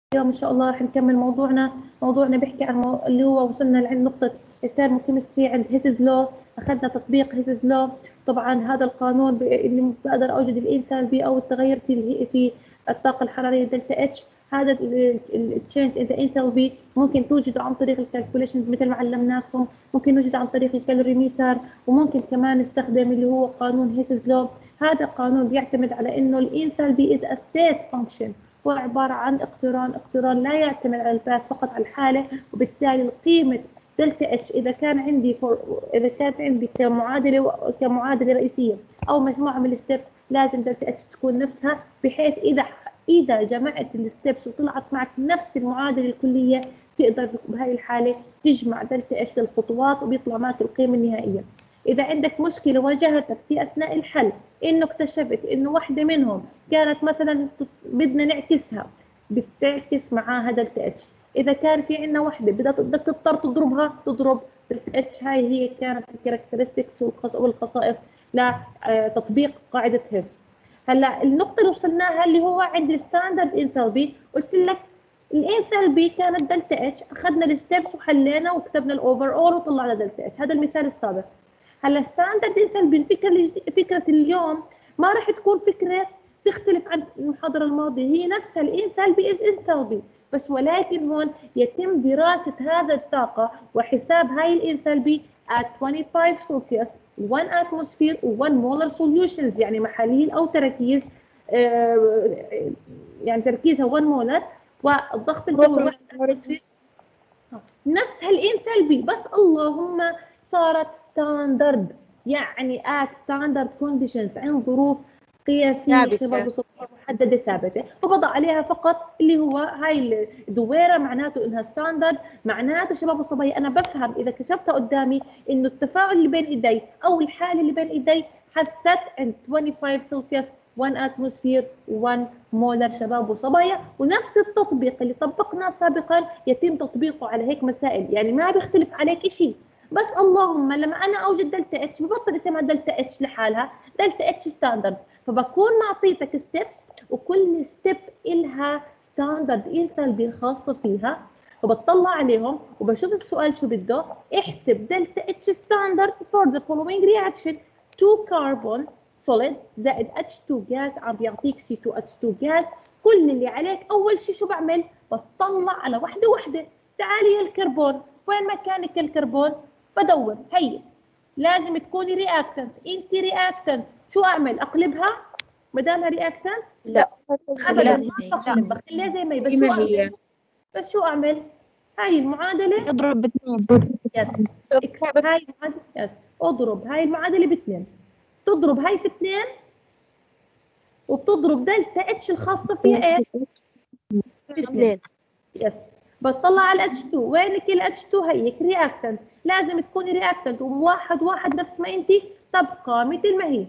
اليوم ان شاء الله راح نكمل موضوعنا بيحكي عن اللي هو وصلنا لعند نقطة الثيرموكيمستري عند هيسز لو. اخذنا تطبيق هيسز لو. طبعا هذا القانون اللي بقدر اوجد الانثالبي او التغير في الطاقة الحرارية دلتا اتش. هذا التشينج ان ذا انثالبي ممكن توجده عن طريق الكالكوليشنز مثل ما علمناكم، ممكن نوجده عن طريق الكالوريميتر، وممكن كمان نستخدم اللي هو قانون هيسز لو. هذا القانون بيعتمد على انه الانثالبي از ا ستيت فانكشن، هو عبارة عن اقتران لا يعتمد على الباث، فقط على الحالة، وبالتالي القيمة دلتا اتش إذا كانت عندي كمعادلة رئيسية أو مجموعة من الستبس، لازم دلتا اتش تكون نفسها، بحيث إذا جمعت الستبس وطلعت معك نفس المعادلة الكلية، تقدر بهاي الحالة تجمع دلتا اتش للخطوات وبيطلع معك القيمة النهائية. إذا عندك مشكلة واجهتك في أثناء الحل، إنه اكتشفت إنه واحدة منهم كانت مثلا بدنا نعكسها، بتعكس معاها دلتا اتش. إذا كان في عندنا واحدة بدك تضطر تضرب دلتا اتش. هاي هي كانت الكاركترستكس والخصائص لتطبيق قاعدة هيس. هلا النقطة اللي وصلناها اللي هو عند الستاندرد انثالبي، قلت لك الانثالبي كانت دلتا اتش، اخذنا الستبس وحلينا وكتبنا الاوفر اول وطلعنا دلتا اتش. هذا المثال السابق. هلا ستاندرد انثالبي فكرة اليوم ما راح تكون فكرة تختلف عن المحاضرة الماضية، هي نفسها الانثالبي از انثالبي، بس ولكن هون يتم دراسة هذا الطاقة وحساب هاي الانثالبي at 25 سلسيوس 1 atmosphere و 1 molar solutions، يعني محاليل أو تركيز يعني تركيزها 1 مولر، والضغط الجوي نفسها الانثالبي، بس اللهم صارت ستاندرد، يعني at standard conditions، عند ظروف قياسيه شباب محدده ثابته، وبضع عليها فقط اللي هو هاي الدويره، معناته انها ستاندرد. معناته شباب الصبايا انا بفهم اذا كشفتها قدامي انه التفاعل اللي بين ايدي او الحاله اللي بين ايدي حدثت عند 25 سلسيوس 1 اتموسفير 1 مولر شباب وصبايا، ونفس التطبيق اللي طبقناه سابقا يتم تطبيقه على هيك مسائل، يعني ما بيختلف عليك شيء. بس اللهم لما انا اوجد دلتا اتش ببطل اسمها دلتا اتش لحالها، دلتا اتش ستاندرد، فبكون معطيتك ستيبس وكل ستيب إلها ستاندرد انثالبي الخاصه فيها، فبطلع عليهم وبشوف السؤال شو بده. احسب دلتا اتش ستاندرد فور ذا فولوينج رياكشن 2 كربون solid زائد H2 جاز عم بيعطيك C2H2 جاز. كل اللي عليك اول شيء شو بعمل؟ بطلع على وحده وحده. تعالي يا الكربون، وين مكانك الكربون؟ بدور. هي لازم تكوني رياكتنت، انت رياكتنت. شو اعمل؟ اقلبها ما دامها رياكتنت؟ لا ابدا ما بقلب، بخليها زي ما هي. بس شو اعمل؟ هاي المعادله اضرب باثنين. يس، هاي المعادله يس، اضرب هاي المعادله باثنين، تضرب هاي في اثنين، وبتضرب دلتا اتش الخاصه فيها ايش؟ اثنين. يس. بتطلع على الاتش 2، وينك الاتش 2؟ هيك رياكتنت، لازم تكوني رياكتنت وواحد واحد نفس ما انت، تبقى مثل ما هي.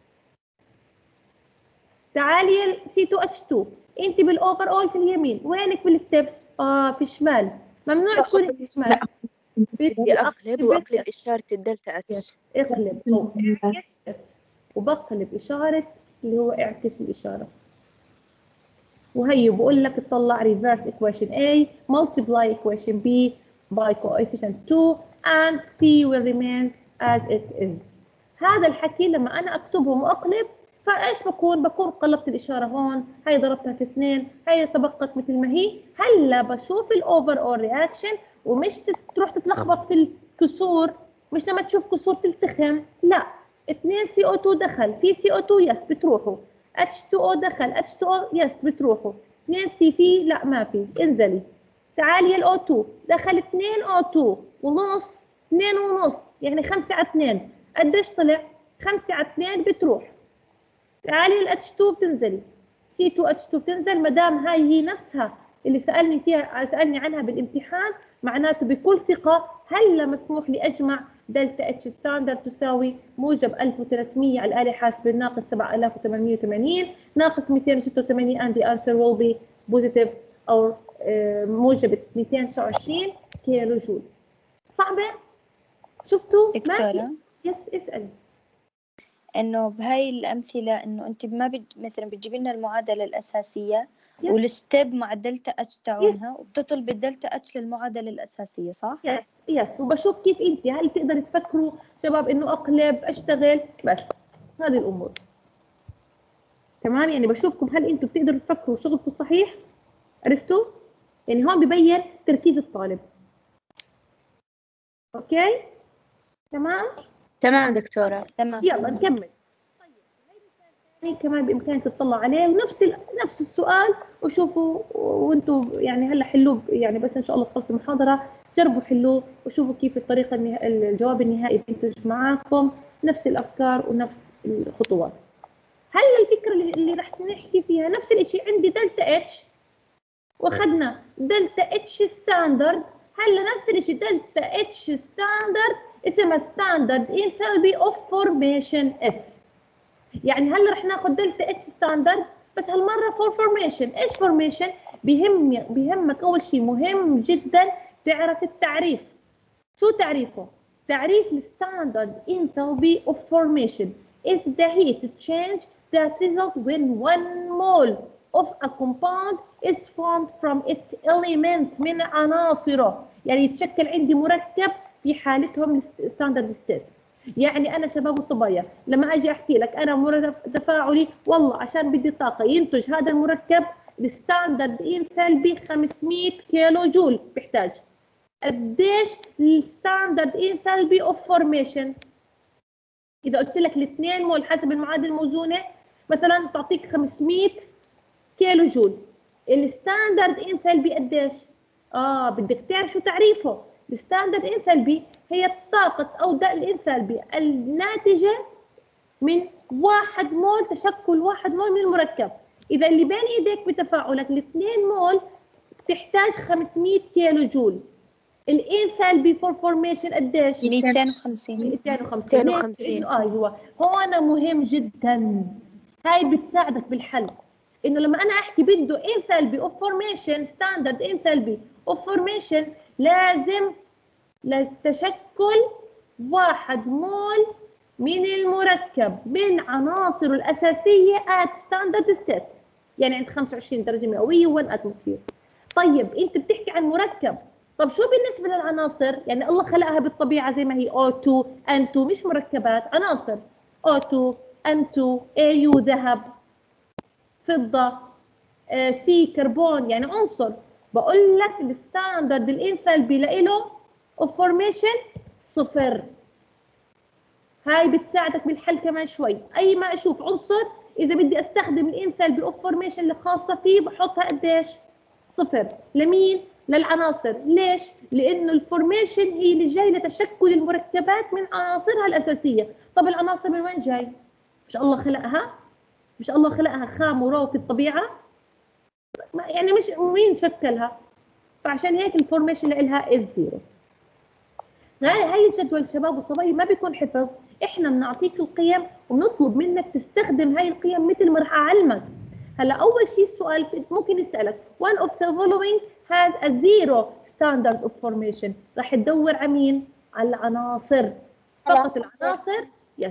تعالي سي 2 اتش 2، انت بالاوفر اول في اليمين، وينك بالستبس؟ في الشمال. ممنوع تكوني في الشمال. بدي اقلب واقلب اشاره الدلتا اتش. اقلب او اعكس، وبقلب اشاره اللي هو اعكس الاشاره. وهي بقول لك تطلع reverse equation A multiply equation B by coefficient 2 and C will remain as it is. هذا الحكي لما أنا أكتبهم وأقلب، فإيش بكون قلبت الإشارة هون، هي ضربتها في 2، هي تبقت مثل ما هي. هلا بشوف الأوفر أول رياكشن، ومش تروح تتلخبط في الكسور، مش لما تشوف كسور تلتخم، لا. 2 CO2 دخل، في CO2 يس بتروحوا، H2O دخل، H2O يس بتروحوا، 2 CP لا ما في، انزلي. تعالي الO2 دخل 2 O2 ونص، 2 ونص يعني 5 على 2، قديش طلع؟ 5 على 2 بتروح. تعالي الH2 بتنزلي، C2H2 بتنزل. ما دام هاي هي نفسها اللي سألني عنها بالامتحان، معناته بكل ثقة هلا مسموح لي أجمع دلتا اتش ستاندرد تساوي موجب 1300 على الآلة الحاسبة ناقص 7880 ناقص 286 and the answer will be positive أو موجب 229 كيلو جول. صعبة؟ شفتوا؟ دكتورة يس اسألي. إنه بهاي الأمثلة إنه أنت ما مثلا بتجيبي لنا المعادلة الأساسية يس والستيب مع الدلتا اتش يس تاعونها وبتطلب الدلتا اتش للمعادلة الأساسية، صح؟ يس يس وبشوف كيف انت هل تقدر تفكروا شباب انه اقلب اشتغل بس هذه الامور. تمام، يعني بشوفكم هل انتم بتقدروا تفكروا شغلكم صحيح. عرفتوا؟ يعني هون ببين تركيز الطالب. اوكي تمام. تمام دكتورة. تمام. يلا نكمل. طيب كمان بامكانك تطلع عليه ونفس نفس السؤال وشوفوا وانتم يعني هلا حلوه يعني بس ان شاء الله تخلصوا المحاضره جربوا حلوه وشوفوا كيف الطريقه الجواب النهائي بينتج معاكم نفس الافكار ونفس الخطوات. هلا الفكره اللي رح نحكي فيها نفس الشيء. عندي دلتا اتش واخذنا دلتا اتش ستاندرد. هلا نفس الشيء دلتا اتش ستاندرد اسمها ستاندرد انثالبي اوف فورميشن اف. يعني هلا رح ناخذ دلتا اتش ستاندرد بس هالمره فور فورميشن. ايش فورميشن؟ بيهمك اول شيء مهم جدا تعرف التعريف. شو تعريفه؟ تعريف الستاندرد انثالبي اوف فورميشن is the heat change that results when one mole of a compound is formed from its elements من عناصره. يعني يتشكل عندي مركب في حالتهم الستاندرد ستيت. يعني انا شباب وصبايا لما اجي احكي لك انا مركب تفاعلي والله عشان بدي طاقه ينتج هذا المركب الستاندرد انثالبي 500 كيلو جول بيحتاج. قديش الستاندرد انثالبي اوف فورميشن؟ اذا قلت لك الاثنين مول حسب المعادله الموزونه مثلا تعطيك 500 كيلو جول. الستاندرد انثالبي قديش؟ بدك تعرف شو تعريفه. الستاندرد انثالبي هي الطاقه او الانثالبي الناتجه من 1 مول تشكل 1 مول من المركب. اذا اللي بين ايديك بتفاعلك الاثنين مول بتحتاج 500 كيلو جول. الانثالبي فور فورميشن قديش؟ 250. 250. ايوه هون مهم جدا. هاي بتساعدك بالحل انه لما انا احكي بده انثالبي اوف فورميشن ستاندرد انثالبي اوف فورميشن لازم لتشكل 1 مول من المركب من عناصره الاساسيه at standard state يعني عند 25 درجه مئويه و1 اتموسفير. طيب انت بتحكي عن مركب، طب شو بالنسبه للعناصر؟ يعني الله خلقها بالطبيعه زي ما هي O2 N2 مش مركبات عناصر. O2 N2 AU ذهب فضه C كربون يعني عنصر. بقول لك الستاندرد الانثالبي له اوف فورميشن 0. هاي بتساعدك بالحل كمان شوي. اي ما اشوف عنصر اذا بدي استخدم الانثالبي اوف فورميشن الخاصه فيه بحطها قديش؟ 0. لمين؟ للعناصر. ليش؟ لانه الفورميشن هي اللي جاي لتشكل المركبات من عناصرها الاساسيه. طب العناصر من وين جاي؟ مش الله خلقها؟ مش الله خلقها خام ورو في الطبيعه؟ يعني مش مين شكلها؟ فعشان هيك الفورميشن لها از 0. هاي الجدول شباب وصبايا ما بيكون حفظ. احنا بنعطيك القيم وبنطلب منك تستخدم هاي القيم مثل ما رح اعلمك. هلا اول شيء السؤال ممكن يسالك one of the following has a zero standard of formation. رح تدور على مين؟ على العناصر فقط. العناصر يس.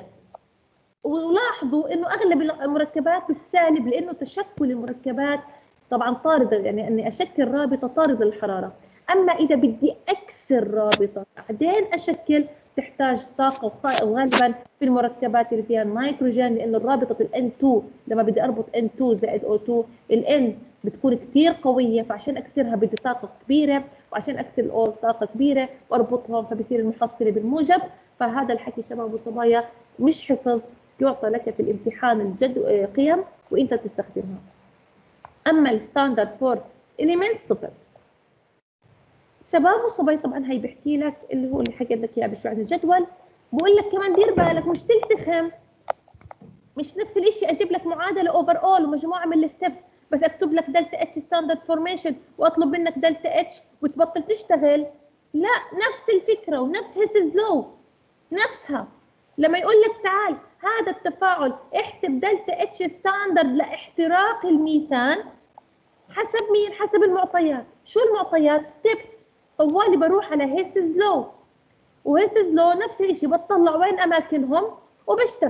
ولاحظوا انه اغلب المركبات بالسالب لانه تشكل المركبات طبعا طارده يعني اني اشكل رابطه طارده للحراره. اما اذا بدي اكسر رابطه بعدين اشكل تحتاج طاقه وغالبا في المركبات اللي فيها النيتروجين لانه رابطه الN2 لما بدي اربط N2 زائد O2 الN بتكون كثير قويه فعشان اكسرها بدي طاقه كبيره وعشان اكسر الO طاقه كبيره واربطهم فبصير المحصله بالموجب. فهذا الحكي شباب وصبايا مش حفظ يعطى لك في الامتحان قيم وانت تستخدمها. اما الستاندرد فور اليمنتس 0. شباب وصبايا طبعا هي بحكي لك اللي هو اللي حكيت لك اياه بشوي عن الجدول. بقول لك كمان دير بالك مش تلتخم. مش نفس الشيء اجيب لك معادله اوفر اول ومجموعه من الستبس بس اكتب لك دلتا اتش ستاندرد فورميشن واطلب منك دلتا اتش وتبطل تشتغل. لا نفس الفكره ونفس هيسز لو نفسها. لما يقول لك تعال هذا التفاعل احسب دلتا اتش ستاندرد لاحتراق الميثان حسب مين؟ حسب المعطيات. شو المعطيات؟ ستيبس. طوالي بروح على هيسز لو وهيسز لو نفس الشيء بطلع وين اماكنهم وبشتغل.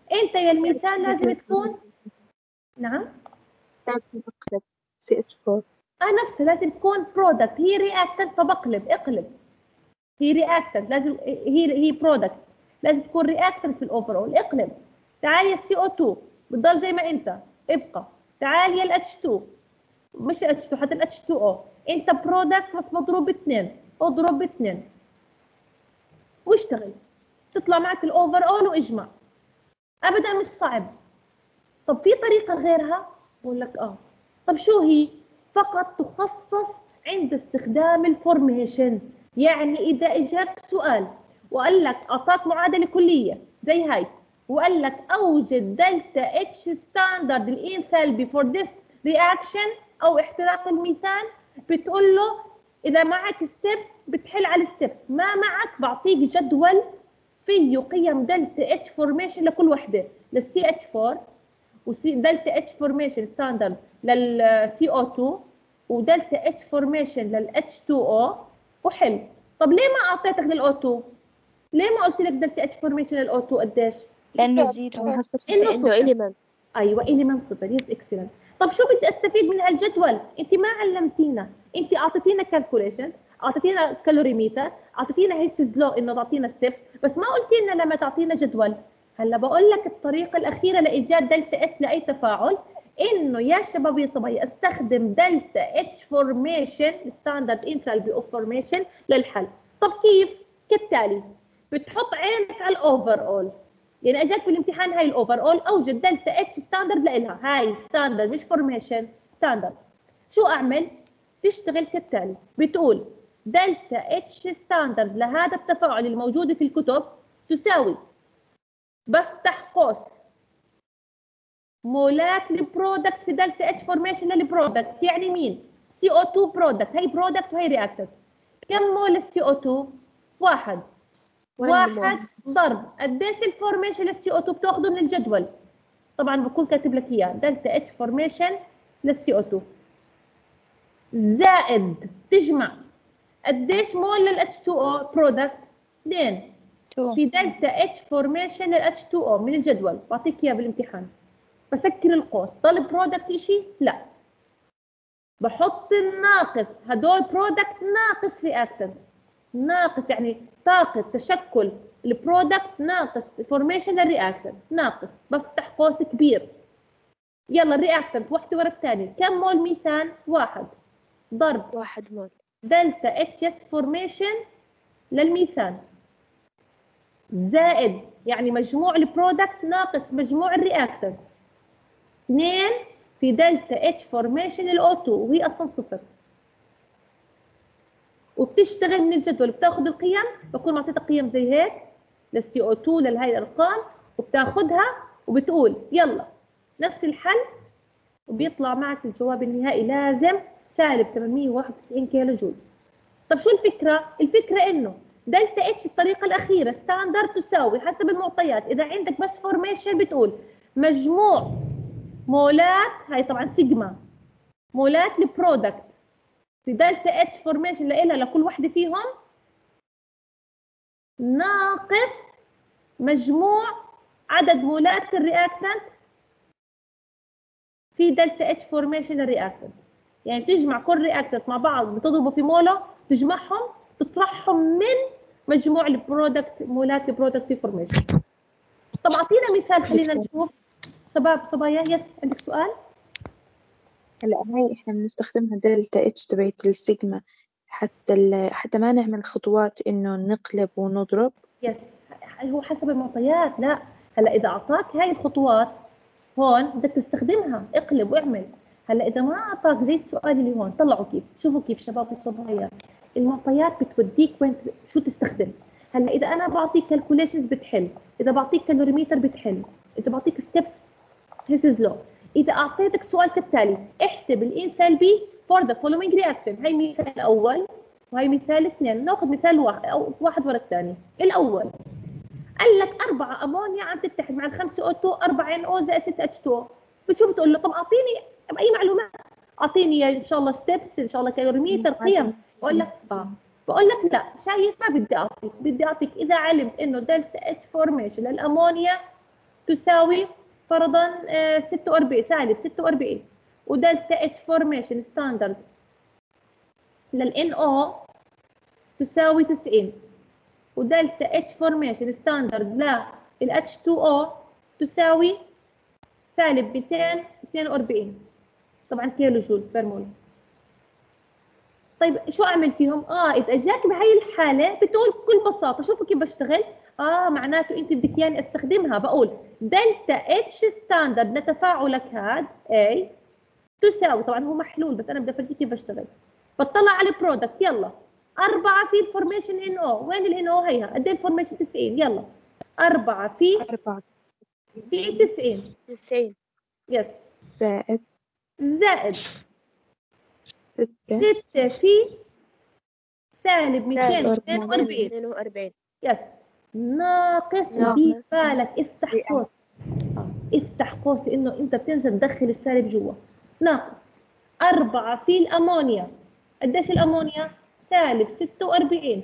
انت يا المثال لازم تكون نعم لازم أقلب CH4. نفسها لازم تكون برودكت، هي رياكتنت فبقلب اقلب، هي رياكتنت لازم هي برودكت لازم تكون رياكتنت في الاوفرول اقلب. تعال يا السي او 2 بتضل زي ما انت ابقى. تعال يا الاتش 2 مش الاتش 2 حتى الاتش 2 او انت برودكت بس مضروب باثنين اضرب باثنين واشتغل تطلع معك الاوفر اول واجمع ابدا مش صعب. طب في طريقه غيرها؟ بقول لك طب شو هي؟ فقط تخصص عند استخدام الفورميشن. يعني اذا اجاك سؤال وقال لك اعطاك معادله كليه زي هاي وقال لك اوجد دلتا اتش ستاندرد الانثالبي فور ذس رياكشن او احتراق الميثان، بتقول له اذا معك ستيبس بتحل على الستيبس، ما معك بعطيك جدول فيه قيم دلتا اتش فورميشن لكل وحده، للسي اتش 4 ودلتا اتش فورميشن ستاندرد للسي او 2 ودلتا اتش فورميشن للاتش 2 او وحل. طب ليه ما اعطيتك للاو 2؟ ليه ما قلت لك دلتا اتش فورميشن للاو 2 قديش؟ لأنه زيرو. انه إنه صفر. إيليمنت. ايوه اليمنت صفر. يس اكسلنت. طب شو بدي استفيد من هالجدول؟ انت ما علمتينا، انت اعطيتينا كالكوليشنز، اعطيتينا كالوريميتر، اعطيتينا هيسز لو انه تعطينا ستيبس، بس ما قلتي لنا لما تعطينا جدول. هلا بقول لك الطريقه الاخيره لايجاد دلتا اتش لاي تفاعل انه يا شباب يا صبايا استخدم دلتا اتش فورميشن ستاندرد انثالبي اوف فورميشن للحل. طب كيف؟ كالتالي بتحط عينك على الاوفر اول، يعني اجاك بالامتحان هاي الاوفر اول اوجد دلتا اتش ستاندرد لإلها، هاي ستاندرد مش فورميشن ستاندرد. شو اعمل؟ تشتغل كالتالي بتقول دلتا اتش ستاندرد لهذا التفاعل الموجود في الكتب تساوي، بفتح قوس، مولات البرودكت في دلتا اتش فورميشن للبرودكت، يعني مين؟ سي او 2 برودكت، هي برودكت وهي رياكتنت. كم مول السي او 2؟ واحد ضرب قديش الفورميشن للسي او 2 بتاخده من الجدول، طبعا بكون كاتب لك اياه دلتا اتش فورميشن للسي او 2 زائد تجمع قديش مول للاتش 2 او برودكت 2 في دلتا اتش فورميشن للاتش 2 او من الجدول بعطيك اياه بالامتحان. بسكر القوس، ضل برودكت شيء؟ لا، بحط الناقص، هدول برودكت ناقص رياكتنت، ناقص يعني طاقة تشكل البرودكت ناقص فورميشن للرياكتنت ناقص، بفتح قوس كبير. يلا الرياكتنت واحدة ورا الثانية، كم مول ميثان؟ واحد ضرب 1 مول دلتا اتش اس فورميشن للميثان زائد يعني مجموع البرودكت ناقص مجموع الرياكتنت 2 في دلتا اتش فورميشن الاو 2 وهي اصلا صفر. وبتشتغل من الجدول بتاخذ القيم، بكون معطيتك قيم زي هيك للسي او 2 لهي الارقام وبتاخذها وبتقول يلا نفس الحل وبيطلع معك الجواب النهائي لازم سالب 891 كيلو جول. طب شو الفكره؟ الفكره انه دلتا اتش الطريقه الاخيره ستاندرد تساوي حسب المعطيات، اذا عندك بس فورميشن بتقول مجموع مولات، هاي طبعا سيجما مولات البرودكت في دلتا اتش فورميشن لإلها لكل وحده فيهم ناقص مجموع عدد مولات الرياكتنت في دلتا اتش فورميشن للرياكتنت. يعني تجمع كل رياكتنت مع بعض بتضربه في مولو، تجمعهم تطرحهم من مجموع البرودكت مولات البرودكت في فورميشن. طب اعطينا مثال خلينا نشوف. صبايا يس عندك سؤال؟ هلا هاي احنا بنستخدمها دلتا اتش تبعت السيجما حتى ما نعمل خطوات انه نقلب ونضرب. يس هو حسب المعطيات. لا هلا اذا اعطاك هاي الخطوات هون بدك تستخدمها، اقلب واعمل. هلا اذا ما اعطاك زي السؤال اللي هون، طلعوا كيف، شوفوا كيف شباب الصبايا المعطيات بتوديك وين شو تستخدم. هلا اذا انا بعطيك كالكوليشنز بتحل، اذا بعطيك كالوريميتر بتحل، اذا بعطيك ستيبس هيسز لو. اذا اعطيتك سؤال كالتالي احسب الانثالبي فور ذا فولوينج رياكشن، هي مثال اول وهي مثال اثنين، ناخذ مثال واحد او واحد ورا الثاني. الاول قال لك 4 امونيا عم تتحد مع ال5 O2 4 NO زائد 6 H2O، بتشوف بتقول له طب اعطيني اي معلومات، اعطيني ان شاء الله ستيبس، ان شاء الله كالوريميتر، قيم. بقول لك بقول لك لا شايف ما بدي اعطيك، بدي اعطيك اذا علمت انه دلتا اتش فورميشن للامونيا تساوي فرضا 46 سالب 46 ودلتا اتش فورميشن ستاندرد للان او تساوي 90 ودلتا اتش فورميشن ستاندرد للاتش 2 او تساوي سالب 242 طبعا كيلو جول بير مول. طيب شو اعمل فيهم؟ اذا جاك بهي الحاله بتقول بكل بساطه شوفوا كيف بشتغل. معناته انت بدك اياني استخدمها، بقول دلتا اتش ستاندرد لتفاعلك هذا اي تساوي، طبعا هو محلول بس انا بدي افرجيك كيف بشتغل. بطلع على البرودكت، يلا 4 في الفورميشن ان او، وين الان او؟ هيها قد ايه الفورميشن؟ 90، يلا 4 في 90 يس زائد 6 في سالب 242 يس ناقص. ودي بالك افتح قوس، افتح قوس لانه انت بتنسى تدخل السالب جوا. ناقص 4 في الامونيا، قديش الامونيا؟ سالب 46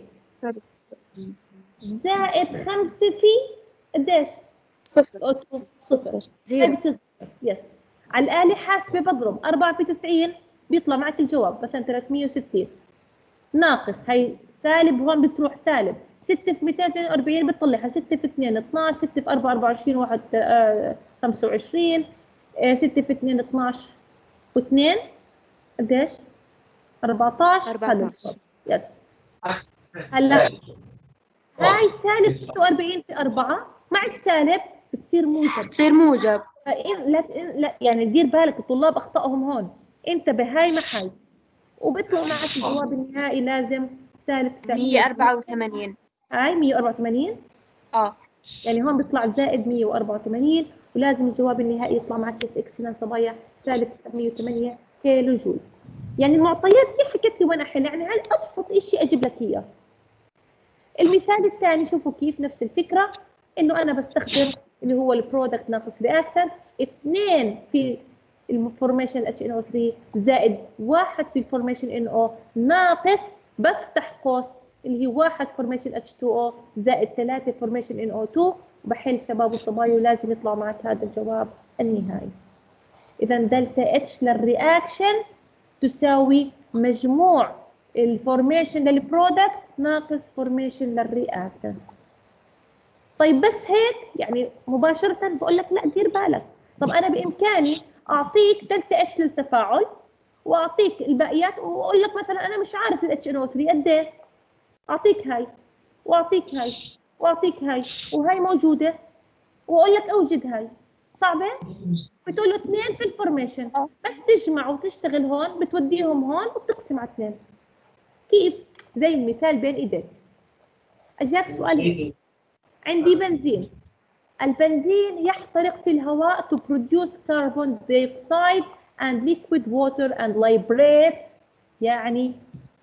زائد 5 في قديش؟ صفر يس. على الآلة حاسبة بضرب 4 في 90 بيطلع معك الجواب مثلا 360 ناقص هي سالب هون بتروح سالب 6 في 242 بتطلعها 6 في 2 12 6 في 4 24 1 25 6 في 2 12 و2 قديش؟ 14 يس. هلا هاي سالب 46 في 4 مع السالب بتصير موجب. لا يعني دير بالك الطلاب اخطائهم هون، انتبه هاي محل وبيطلع معك الجواب النهائي لازم سالب 184. هاي 184 يعني هون بيطلع زائد 184 ولازم الجواب النهائي يطلع معك اس اكسلنت صبايا سالب 908 كيلو جول. يعني المعطيات كيف حكيت لي وين احل؟ يعني هاي ابسط شيء اجيب لك اياه. المثال الثاني شوفوا كيف نفس الفكره، انه انا بستخدم اللي هو البرودكت ناقص رياكتنت 2 في الفورميشن HNO3 زائد 1 في الفورميشن NO ناقص بفتح قوس اللي هي 1 فورميشن H2O زائد 3 فورميشن NO2 وبحل شباب وصبايا ولازم يطلع معك هذا الجواب النهائي. اذا دلتا اتش للرياكشن تساوي مجموع الفورميشن للبرودكت ناقص فورميشن للرياكتنت. طيب بس هيك يعني مباشرة بقول لك لا دير بالك. طب انا بامكاني اعطيك دلتا اتش للتفاعل واعطيك الباقيات واقول لك مثلا انا مش عارف الاتش ان او 3 قد ايه، اعطيك هاي واعطيك هاي واعطيك هاي وهي موجوده واقول لك اوجد هاي. صعبه؟ بتقول له 2 في الفورميشن بس تجمع وتشتغل هون بتوديهم هون وبتقسم على 2. كيف؟ زي المثال بين ايديك. اجاك سؤال، عندي بنزين، البنزين يحترق في الهواء to produce carbon dioxide and liquid water and liberates يعني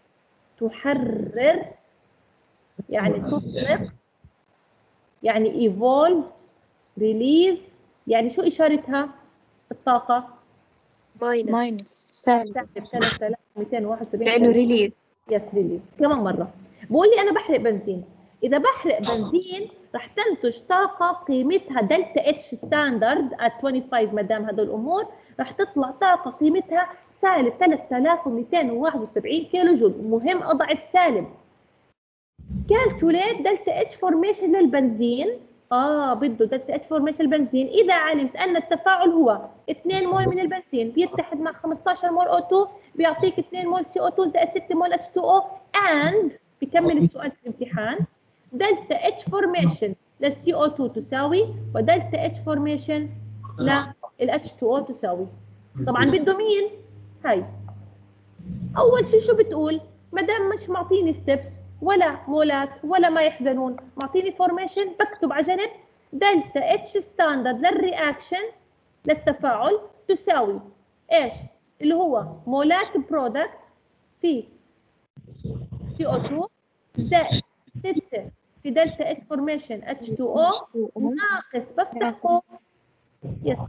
تحرر يعني تطلق يعني evolve release يعني شو إشارتها الطاقة؟ ماينس سالب 3271 لأنه ريليز. يس ريليز. كمان مرة بقول لي أنا بحرق بنزين، إذا بحرق بنزين رح تنتج طاقة قيمتها دلتا اتش ستاندرد at 25 ما دام هدول الأمور رح تطلع طاقة قيمتها سالب 3271 كيلو جول. مهم أضع السالب. كالكوليت دلتا اتش فورميشن للبنزين. بده دلتا اتش فورميشن البنزين إذا علمت أن التفاعل هو 2 مول من البنزين بيتحد مع 15 مول O2 بيعطيك 2 مول CO2 زائد 6 مول H2O and بكمل السؤال في الامتحان دلتا اتش فورميشن للCO2 تساوي ودلتا اتش فورميشن للH2O تساوي. طبعا بده مين؟ هاي أول شيء شو بتقول؟ ما دام مش معطيني ستيبس ولا مولات ولا ما يحزنون، معطيني فورميشن بكتب على جنب دلتا اتش ستاندرد للرياكشن للتفاعل تساوي ايش؟ اللي هو مولات برودكت في CO2 زائد 6 في دلتا اتش فورميشن H2O ناقص بفتح قوس يس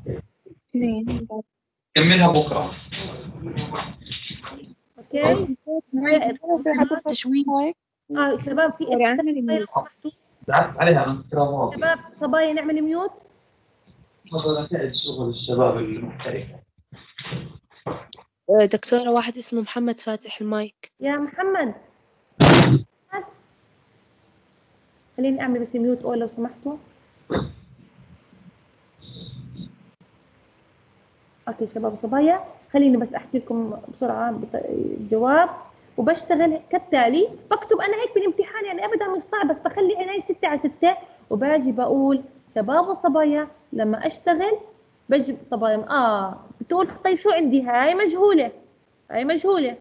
كملها بكره. اوكي تشويه هيك شباب في عليها شباب صبايا نعمل ميوت. نتائج شغل الشباب المحترفة. دكتورة، واحد اسمه محمد فاتح المايك. يا محمد خليني اعمل بس ميوت لو سمحتوا. اوكي شباب وصبايا، خليني بس احكي لكم بسرعه الجواب. وبشتغل كالتالي، بكتب انا هيك بالامتحان، يعني ابدا مش صعب، بس بخلي عيني 6/6 وباجي بقول شباب وصبايا. لما اشتغل بجي طبعا بتقول طيب شو عندي؟ هاي مجهوله، هاي مجهوله،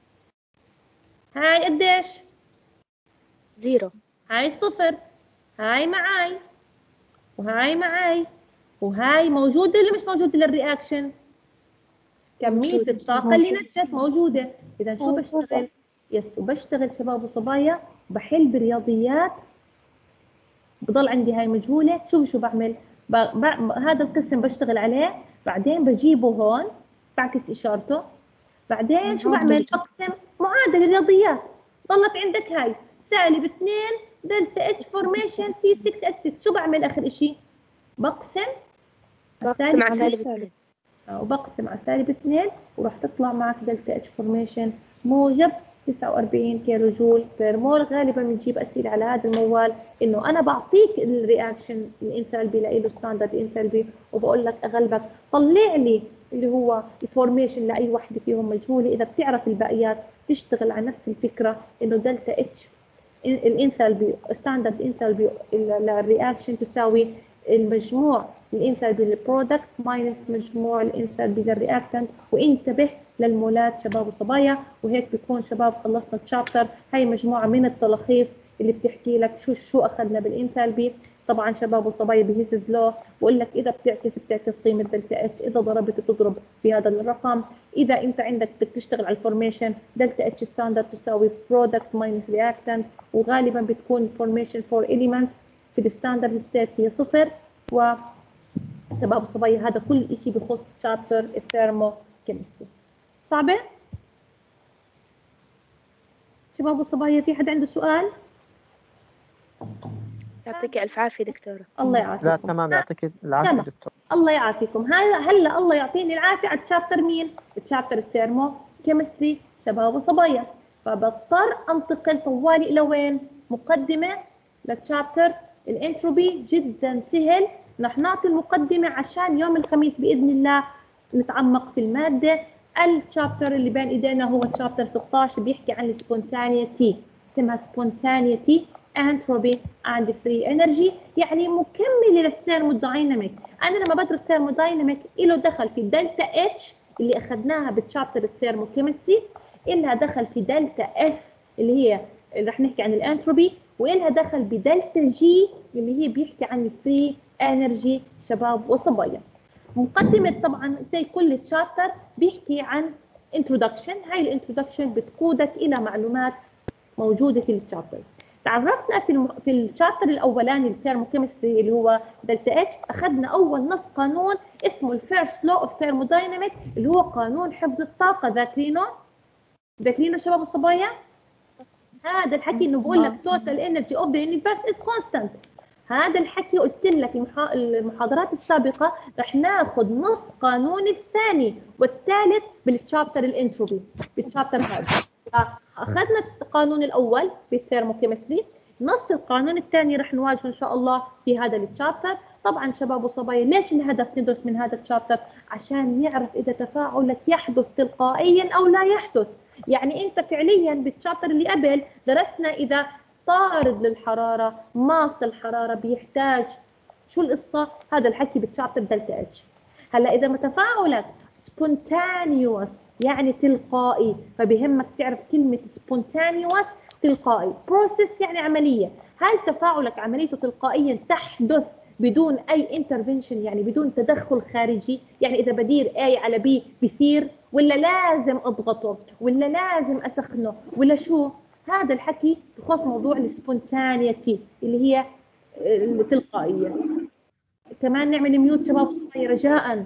هاي قديش؟ 0. هاي 0، هاي معاي وهاي معاي، وهاي موجوده ولا مش موجوده للرياكشن؟ كمية موجودة. الطاقة اللي نتجت موجودة. إذا شو بشتغل؟ وبشتغل شباب وصبايا، بحل برياضيات، بضل عندي هاي مجهولة. شو بعمل؟ هذا القسم بشتغل عليه، بعدين بجيبه هون بعكس إشارته، بعدين شو بعمل؟ بقسم معادلة الرياضيات. ضلت عندك هاي -2 دلتا اتش فورميشن C6H6. شو بعمل آخر إشي؟ بقسم على سالب 2. وبقسم على -2 وراح تطلع معك دلتا اتش فورميشن موجب 49 كيلو جول بير مول. غالبا بنجيب اسئله على هذا الموال، انه انا بعطيك الرياكشن الانثالبي له ستاندرد انثالبي، وبقول لك اغلبك طلع لي اللي هو الفورميشن لاي وحده فيهم مجهوله. اذا بتعرف الباقيات تشتغل على نفس الفكره، انه دلتا اتش الانثالبي ستاندرد انثالبي للرياكشن تساوي المجموع الانثالبي للبرودكت ماينس مجموع الانثالبي للرياكتنت. وانتبه للمولات شباب وصبايا. وهيك بيكون شباب خلصنا الشابتر. هاي مجموعه من التلخيص اللي بتحكي لك شو اخذنا بالانثالبي. طبعا شباب وصبايا بهيسز لو بقول لك اذا بتعكس قيمه دلتا اتش، اذا ضربت تضرب بهذا الرقم. اذا انت عندك بدك تشتغل على الفورميشن، دلتا اتش ستاندرد تساوي برودكت ماينس رياكتنت، وغالبا بتكون فورميشن فور اليمنتس في الستاندرد ستيت هي 0. وشباب وصبايا هذا كل شيء بخص شابتر الثيرمو كيمستري. صعبه؟ شباب وصبايا في حد عنده سؤال؟ يعطيك ألف عافية دكتورة. الله يعافيكم. لا تمام، يعطيك العافية دكتور. الله يعافيكم. هلا الله يعطيني العافية على تشابتر مين؟ تشابتر الثيرمو كيمستري شباب وصبايا. فبضطر انتقل طوالي الى وين؟ مقدمة للتشابتر الانتروبي. جدا سهل، رح نعطي المقدمة عشان يوم الخميس بإذن الله نتعمق في المادة. التشابتر اللي بين ايدينا هو تشابتر 16 بيحكي عن السبونتانيتي، اسمها سبونتانيتي entropy and free energy، يعني مكمله للثيرمودايناميك. انا لما بدرس ثيرمودايناميك له دخل في دلتا اتش اللي اخذناها بالتشابتر الثيرموكيمستري، إلها دخل في دلتا اس اللي رح نحكي عن الانتروبي، وإلها دخل بدلتا جي اللي هي بيحكي عن الفري انرجي شباب وصبايا. مقدمه طبعا زي كل تشابتر بيحكي عن انترودكشن. هاي الانترودكشن بتقودك الى معلومات موجوده في التشابتر. تعرفنا في الشابتر الاولاني الثيرموكيمستري اللي هو دلتا اتش، اخذنا اول نص قانون اسمه الفيرست لو اوف ثيرمودايناميك اللي هو قانون حفظ الطاقه. ذاكرينه شباب الصبايا؟ هذا الحكي انه بقول لك توتال انرجي اوف ذا يونيفرس از كونستانت. هذا الحكي قلت لك المحاضرات السابقه رح ناخذ نص قانون الثاني والثالث بالتشابتر الانتروبي بالتشابتر هذا. اخذنا القانون الاول بالثيرموكيمستري، نص القانون الثاني رح نواجهه ان شاء الله في هذا التشابتر. طبعا شباب وصبايا ليش الهدف ندرس من هذا التشابتر؟ عشان نعرف اذا تفاعلك يحدث تلقائيا او لا يحدث. يعني انت فعليا بالتشابتر اللي قبل درسنا اذا طارد للحراره ماس الحراره بيحتاج شو القصه. هذا الحكي بالتشابتر دلتا اتش. هلا اذا ما تفاعلك سبونتانيوس يعني تلقائي، فبهمك تعرف كلمه سبونتانيوس تلقائي، بروسيس يعني عمليه. هل تفاعلك عمليته تلقائيا تحدث بدون اي انترفنشن، يعني بدون تدخل خارجي؟ يعني اذا بدير A على B بيصير، ولا لازم اضغطه، ولا لازم اسخنه، ولا شو؟ هذا الحكي بخص موضوع السبونتانيتي اللي هي التلقائيه. كمان نعمل ميوت شباب صغير رجاء.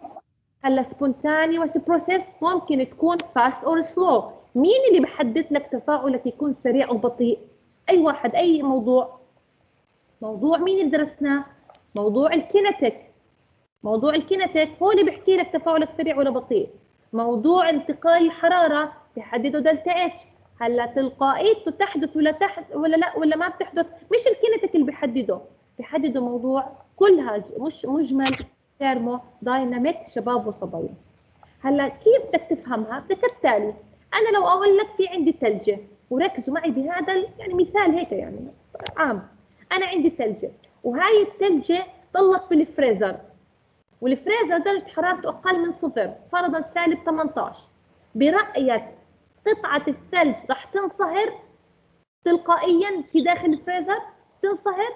هلا سبونتانيوس بروسيس ممكن تكون فاست اور سلو. مين اللي بحدد لك تفاعلك يكون سريع او بطيء؟ اي واحد، اي موضوع مين اللي درسناه؟ موضوع الكينيتيك. موضوع الكينيتيك هو اللي بيحكي لك تفاعلك سريع ولا بطيء. موضوع انتقال الحراره بيحدده دلتا اتش، هلا تلقائيته تحدث ولا لا ولا ما بتحدث، مش الكينيتيك اللي بيحدده موضوع كلها مش مجمل ثيرمو دايناميك شباب وصبايا. هلا كيف بدك تفهمها؟ كالتالي، انا لو اقول لك في عندي ثلجه، وركزوا معي بهذا يعني مثال هيك يعني عام، انا عندي ثلجه وهاي الثلجه ضلت بالفريزر، والفريزر درجه حرارته اقل من صفر، فرضا سالب 18، برايك قطعه الثلج راح تنصهر تلقائيا في داخل الفريزر؟ تنصهر؟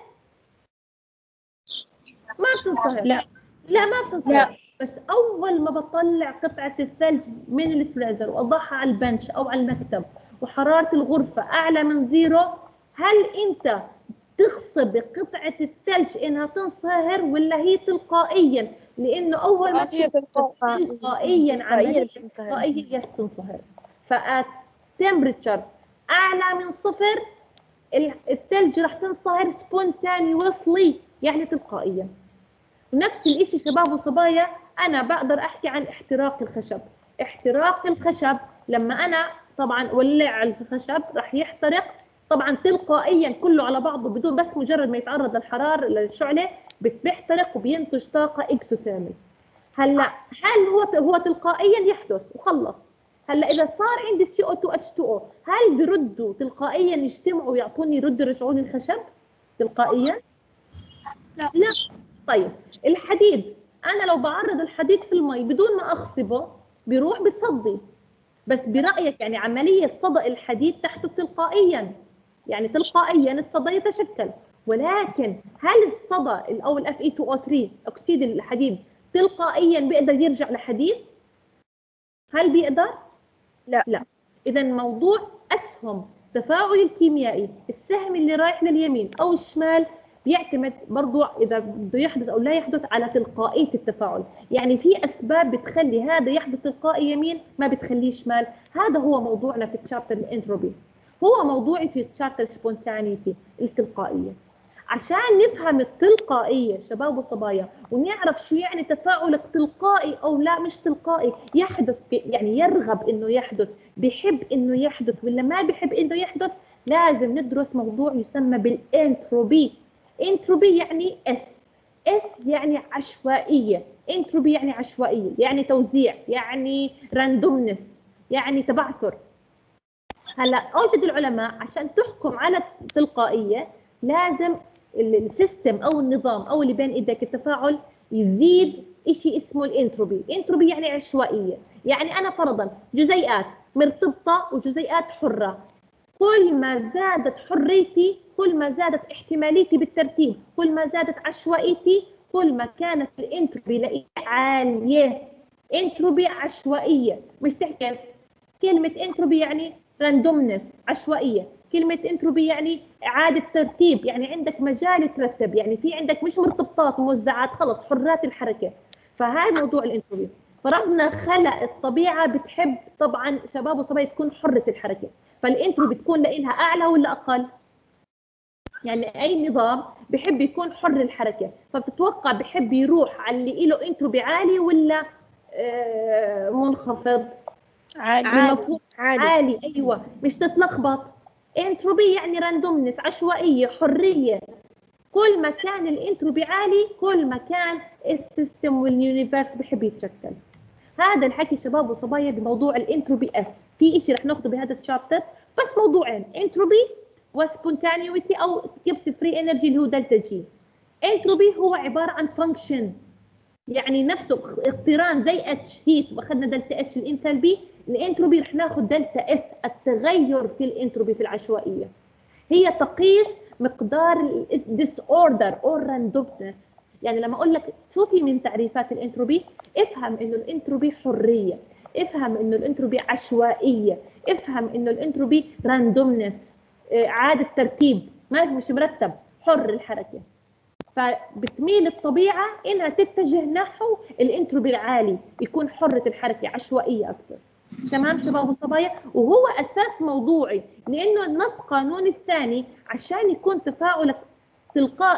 ما بتنصهر. لا ما بتنصهر. لا. بس اول ما بطلع قطعه الثلج من الفريزر واضعها على البنش او على المكتب وحراره الغرفه اعلى من زيرو، هل انت تغصب قطعه الثلج انها تنصهر ولا هي تلقائيا؟ لانه اول ما تلقائيا عمليه تلقائيه تنصهر. فالتمبرتشر اعلى من صفر الثلج راح تنصهر سبونتانيوسلي، يعني تلقائيا. نفس الشيء شباب وصبايا، انا بقدر احكي عن احتراق الخشب. احتراق الخشب لما انا طبعا ولع الخشب راح يحترق طبعا تلقائيا كله على بعضه بدون بس مجرد ما يتعرض للحراره للشعله بيحترق وبينتج طاقه اكسوثيرمال. هلا هل هو تلقائيا يحدث وخلص؟ هلا اذا صار عندي CO2H2O هل بيردوا تلقائيا يجتمعوا ويعطوني يرجعوا لي الخشب تلقائيا؟ لا. طيب الحديد، انا لو بعرض الحديد في المي بدون ما اغصبه بيروح بتصدي، بس برايك يعني عمليه صدأ الحديد تحدث تلقائيا، يعني تلقائيا الصدى يتشكل، ولكن هل الصدى او ال Fe2O3 اكسيد الحديد تلقائيا بيقدر يرجع لحديد؟ هل بيقدر؟ لا. اذا موضوع اسهم تفاعل الكيميائي، السهم اللي رايح لليمين او الشمال بيعتمد برضو اذا بده يحدث او لا يحدث على تلقائيه التفاعل، يعني في اسباب بتخلي هذا يحدث تلقائي يمين ما بتخليه شمال. هذا هو موضوعنا في تشابتر الانتروبي، هو موضوعي في تشابتر سبونتانيتي التلقائيه. عشان نفهم التلقائيه شباب وصبايا ونعرف شو يعني تفاعلك تلقائي او لا مش تلقائي، يحدث يعني يرغب انه يحدث، بيحب انه يحدث ولا ما بيحب انه يحدث، لازم ندرس موضوع يسمى بالانتروبي. انتروبي يعني اس يعني عشوائيه، انتروبي يعني عشوائيه، يعني توزيع، يعني راندومنس، يعني تبعثر. هلا اوجد العلماء عشان تحكم على التلقائيه لازم السيستم او النظام او اللي بين ايدك التفاعل يزيد شيء اسمه الانتروبي. انتروبي يعني عشوائيه، يعني انا فرضا جزيئات مرتبطه وجزيئات حره، كل ما زادت حريتي كل ما زادت احتماليتي بالترتيب، كل ما زادت عشوائيتي كل ما كانت الانتروبي لقيت عاليه. انتروبي عشوائيه، مش تحكي كلمه انتروبي يعني راندومنس عشوائيه، كلمه انتروبي يعني اعاده ترتيب، يعني عندك مجال ترتب، يعني في عندك مش مرتبطات موزعات، خلص حرات الحركه. فهاي موضوع الانتروبي. فربنا خلق الطبيعه بتحب طبعا شباب وصبايا تكون حره الحركه، فالانتروبي بتكون لها اعلى ولا اقل؟ يعني اي نظام بحب يكون حر الحركه، فبتتوقع بحب يروح على اللي له انتروبي عالي ولا منخفض؟ عالي. ايوه، مش تتلخبط. انتروبي يعني راندومنس عشوائيه حريه، كل ما كان الانتروبي عالي كل ما كان السيستم واليونيفيرس بحب يتشكل. هذا الحكي شباب وصبايا بموضوع الانتروبي اس. في شيء رح ناخذه بهذا الشابتر بس موضوعين، انتروبي وسبونتانيوتي او جيبس فري انرجي اللي هو دلتا جي. انتروبي هو عباره عن فانكشن، يعني نفسه اقتران زي اتش هيت واخذنا دلتا اتش الانتالبي، الانتروبي رح ناخذ دلتا اس التغير في الانتروبي في العشوائيه، هي تقيس مقدار الديس اوردر او راندومنس. يعني لما اقول لك شوفي من تعريفات الانتروبي افهم انه الانتروبي حريه، افهم انه الانتروبي عشوائيه، افهم انه الانتروبي راندومنس اعاده ترتيب، ما مش مرتب، حر الحركه. فبتميل الطبيعه انها تتجه نحو الانتروبي العالي، يكون حره الحركه عشوائيه اكثر. تمام شباب وصبايا؟ وهو اساس موضوعي، لانه النص قانون الثاني عشان يكون تفاعلك تلقائي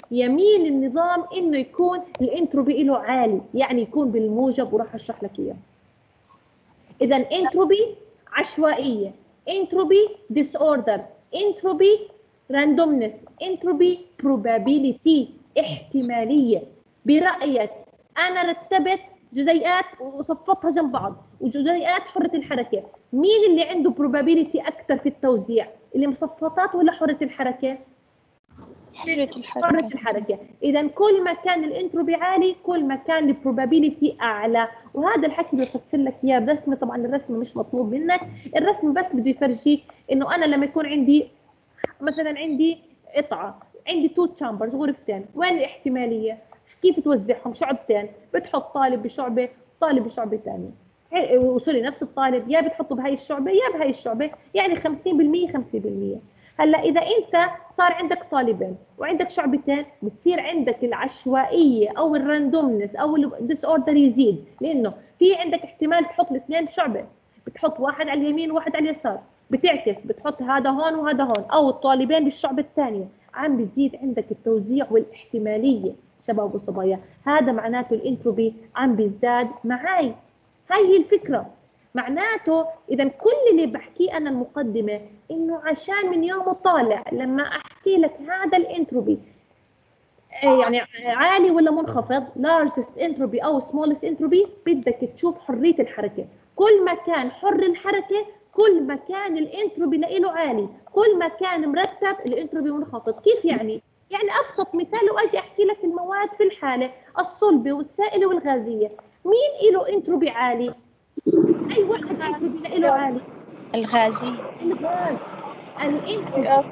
يميل النظام انه يكون الانتروبي له عالي، يعني يكون بالموجب، وراح اشرح لك اياه. اذا انتروبي عشوائيه، انتروبي ديس اوردر، انتروبي راندومنس، انتروبي بروبابيليتي، احتماليه. برايك انا رتبت جزيئات وصفطها جنب بعض وجزيئات حره الحركه، مين اللي عنده بروبابيليتي اكثر في التوزيع؟ اللي مصفطات ولا حره الحركه؟ حرة الحركة. حرة الحركة. إذا كل ما كان الانتروبي عالي كل ما كان البروبابيليتي أعلى، وهذا الحكي بفسر لك إياه برسمة. طبعا الرسم مش مطلوب منك، الرسم بس بده يفرجيك إنه أنا لما يكون عندي مثلا عندي قطعة، عندي تو تشامبرز، غرفتين، وين الاحتمالية؟ كيف توزعهم؟ شعبتين، بتحط طالب بشعبة طالب بشعبة ثانية، وصلي نفس الطالب يا بتحطه بهاي الشعبة يا بهاي الشعبة، يعني 50% 50%. هلا اذا انت صار عندك طالبين وعندك شعبتين، بتصير عندك العشوائيه او الراندومنس او الديس اوردر يزيد، لانه في عندك احتمال تحط الاثنين بشعبه، بتحط واحد على اليمين وواحد على اليسار، بتعكس بتحط هذا هون وهذا هون، او الطالبين بالشعبه الثانيه، عم بتزيد عندك التوزيع والاحتماليه. شباب وصبايا، هذا معناته الانتروبي عم بيزداد معي. هاي هي الفكره. معناته اذا كل اللي بحكيه انا المقدمه، انه عشان من يوم طالع لما احكي لك هذا الانتروبي يعني عالي ولا منخفض، largest entropy او smallest entropy، بدك تشوف حريه الحركه. كل ما كان حر الحركه كل ما كان الانتروبي له عالي، كل ما كان مرتب الانتروبي منخفض. كيف يعني؟ يعني ابسط مثال، واجي احكي لك المواد في الحاله الصلبه والسائله والغازيه، مين له انتروبي عالي؟ اي واحد انتروبي له عالي؟ الغازي. الغاز. الانتروبي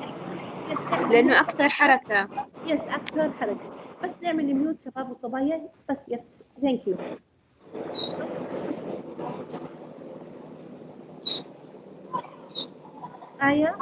لأنه أكثر حركة. يس اكثر حركه. بس نعمل ميوت شباب وصبايا بس. يس ثانك يو. آية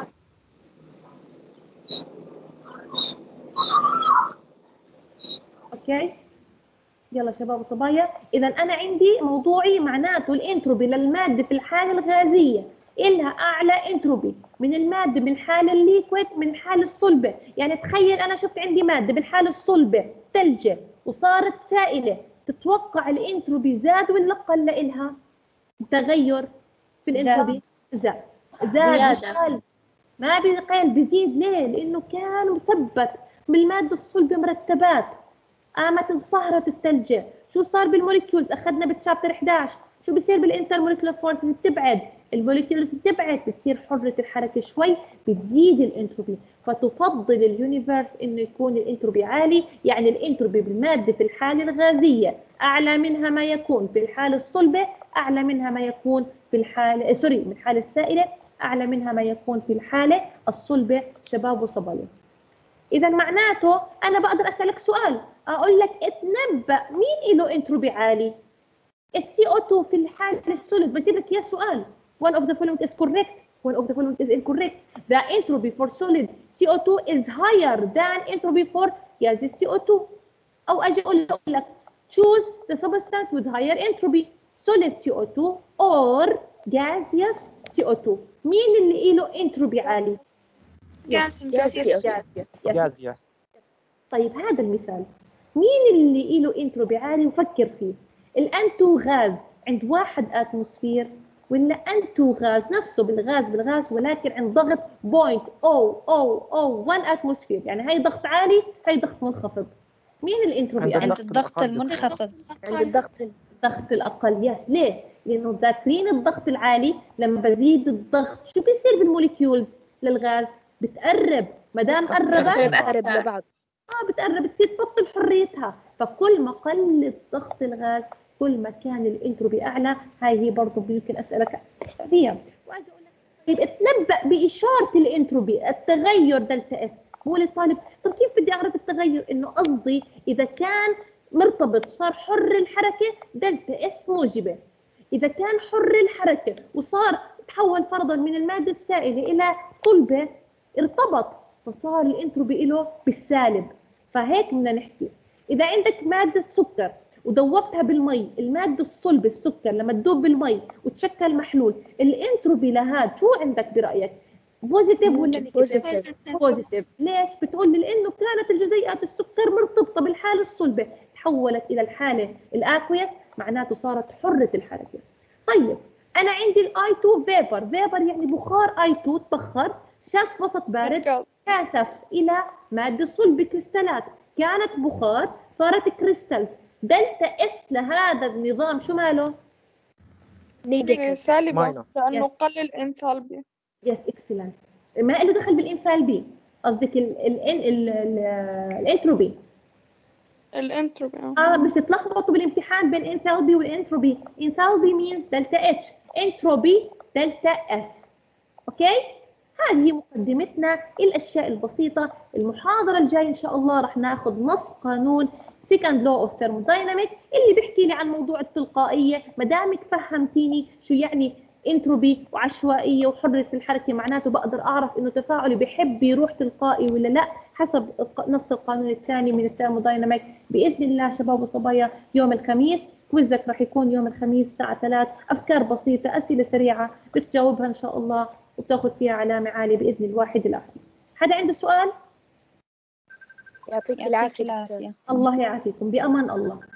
اوكي. يلا شباب وصبايا، اذا انا عندي موضوعي معناته الانتروبي للماده في الحاله الغازيه إلها اعلى انتروبي من الماده بالحاله الليكويد من الحاله الصلبه. يعني تخيل انا شفت عندي ماده بالحاله الصلبه ثلجه وصارت سائله، تتوقع الانتروبي زاد ولا قل إلها؟ تغير في الانتروبي زاد. مش قل، ما بيقل، بيزيد. ليه؟ لانه كان مثبت بالماده الصلبه مرتبات. قامت انصهرت الثلجه، شو صار بالموليكيولز؟ اخذنا بالشابتر 11 شو بصير بالانترموليكولار فورسز؟ بتبعد الموليكيولز، بتبعد، بتصير حره الحركه شوي، بتزيد الانتروبي. فتفضل اليونيفيرس انه يكون الانتروبي عالي، يعني الانتروبي بالماده في الحاله الغازيه اعلى منها ما يكون في الحاله الصلبه، اعلى منها ما يكون في الحاله من الحاله السائله، اعلى منها ما يكون في الحاله الصلبه. شباب وصبايا، اذا معناته انا بقدر اسالك سؤال، اقول لك اتنبأ مين له انتروبي عالي؟ السي او 2 في الحاله السوليد. بجيب لك اياه سؤال، one of the following is correct, one of the following is incorrect. The entropy for solid CO2 is higher than entropy for gaseous CO2. او اجي اقول لك choose the substance with higher entropy, solid CO2 or gaseous CO2. مين اللي له انتروبي عالي؟ يس. طيب هذا المثال، مين اللي له انتروبي عالي؟ وفكر فيه. الانتو غاز عند 1 اتموسفير، ولا انتو غاز نفسه بالغاز ولكن عند ضغط 0.0001 اتموسفير؟ يعني هاي ضغط عالي هاي ضغط منخفض. مين الانتروبي عند عالي؟ الضغط المنخفض. عند الضغط الأقل. يس. ليه؟ لأنه ذاكرين الضغط العالي لما بزيد الضغط شو بيصير بالموليكيولز للغاز؟ بتقرب، ما دام قربت أقرب لبعض. بتقرب تصير تبطل حريتها. فكل ما قل ضغط الغاز كل ما كان الانتروبي اعلى. هاي هي برضه يمكن اسالك فيها. واجي اقول لك طيب اتنبأ باشاره الانتروبي التغير دلتا اس. بقول للطالب طب كيف بدي اعرف التغير؟ انه قصدي اذا كان مرتبط صار حر الحركه دلتا اس موجبه، اذا كان حر الحركه وصار تحول فرضا من الماده السائله الى صلبه ارتبط، فصار الانتروبي له بالسالب. فهيك بدنا نحكي اذا عندك ماده سكر وذوبتها بالمي، الماده الصلبه السكر لما تذوب بالمي وتشكل محلول، الانتروبي لهذا شو عندك برايك؟ بوزيتيف ولا نيجاتيف؟ بوزيتيف. بوزيتيف. ليش؟ بتقول لي لانه كانت الجزيئات السكر مرتبطه بالحاله الصلبه، تحولت الى الحاله الاكويس، معناته صارت حره الحركه. طيب انا عندي الاي 2 فيبر، فيبر يعني بخار، اي 2 تبخر، شاف وسط بارد، كاثف الى ماده صلبه كريستالات، كانت بخار صارت كريستالز. دلتا اس لهذا النظام شو ماله؟ نيجاتيف. سالبة ماينس. لأنه Yes. قلل انثالبي. يس اكسلنت. ما له دخل بالانثالبي، قصدك الانتروبي. الانتروبي بس تلخبطوا بالامتحان بين انثالبي والانتروبي. انثالبي مينز دلتا اتش، انتروبي دلتا اس. اوكي؟ هذه مقدمتنا، الاشياء البسيطه. المحاضره الجايه ان شاء الله راح ناخذ نص قانون سكند لو اوف ثيرمودايناميك اللي بيحكي لي عن موضوع التلقائيه. ما دامك فهمتيني شو يعني انتروبي وعشوائيه وحره الحركه، معناته بقدر اعرف انه تفاعلي بحب يروح تلقائي ولا لا حسب نص القانون الثاني من الثيرمودايناميك. باذن الله شباب وصبايا يوم الخميس كويزك راح يكون يوم الخميس الساعه 3، افكار بسيطه، اسئله سريعه بتجاوبها ان شاء الله وبتاخذ فيها علامه عاليه باذن الواحد الاحد. حدا عنده سؤال؟ يعطيك يعطيك العافية. العافية. الله يعافيكم، بامان الله.